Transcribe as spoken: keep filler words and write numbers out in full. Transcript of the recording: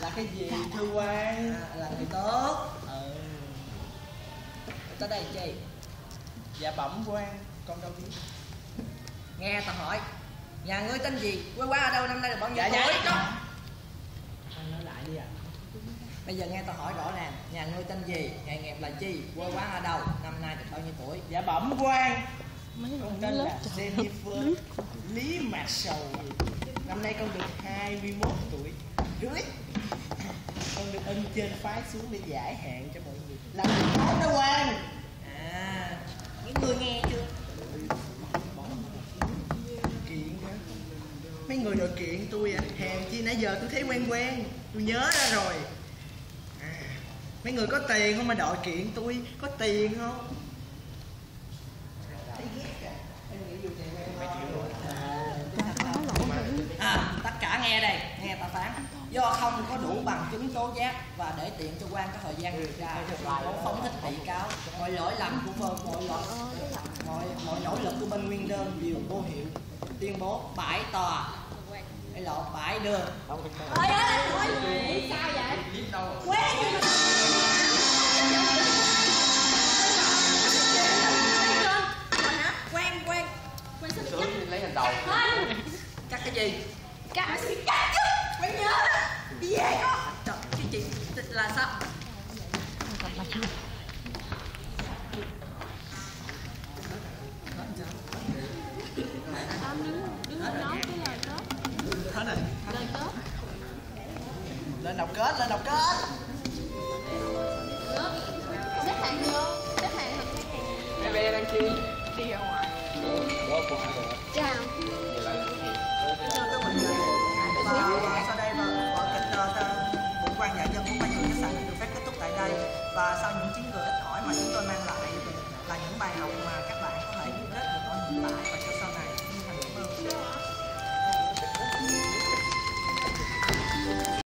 Là cái gì thưa quan? À, là người tốt. Ừ. Tới đây chi? Dạ bẩm quan, con đâu biết. Nghe tao hỏi, nhà ngươi tên gì, quê quán ở đâu, năm nay được bao nhiêu Dạ tuổi? dạ. Anh nói lại đi ạ. À. Bây giờ nghe tao hỏi rõ ràng, nhà ngươi tên gì, nghề nghiệp là chi, quê quán ở đâu, năm nay được bao nhiêu tuổi? Dạ bẩm quan, con tên là Jennifer Lý Mạc Sầu. Năm nay con được hai mươi mốt tuổi rưỡi. Con được ân trên phái xuống để giải hạn cho mọi người. Làm việc tốt đó quan. À, những người nghe chưa? Kiện hả? Mấy người đòi kiện tôi à? Hèn chi nãy giờ tôi thấy quen quen. Tôi nhớ ra rồi. À, mấy người có tiền không mà đòi kiện tôi? Có tiền không? Thấy ghét à? À, tất cả nghe đây, nghe tao phán. Do không có đủ bằng chứng tố giác và để tiện cho quan có thời gian điều tra, tố phóng thích bị cáo, mọi lỗi lầm của vợ, mọi lỗi, mọi mọi nỗ lực của bên nguyên đơn đều vô hiệu. Tuyên bố bãi tòa, hay lộ bãi đường. Ôi ơi, ôi, sao vậy? Quen gì mà quen quen quen sao cắt lấy hành đầu cắt cái gì? cắt cắt chứ mày nhớ đi về con. Trời, cái chị là sao? Hết rồi. Lời kết. Lên đọc kết, lên đọc kết. Xếp hàng vô, xếp hàng thật xếp hàng. bé bé đang chi Đi ra ngoài. đó cũng được Chào. vậy là Và sau đây vở kịch Bụng quan dạ dân của ban chủ khách sạn được phép kết thúc tại đây. Và sau những chiến lược ít ỏi mà chúng tôi mang lại là những bài học mà các bạn có thể giúp ích được ở hiện tại và cho sau này. Xin thành cảm ơn.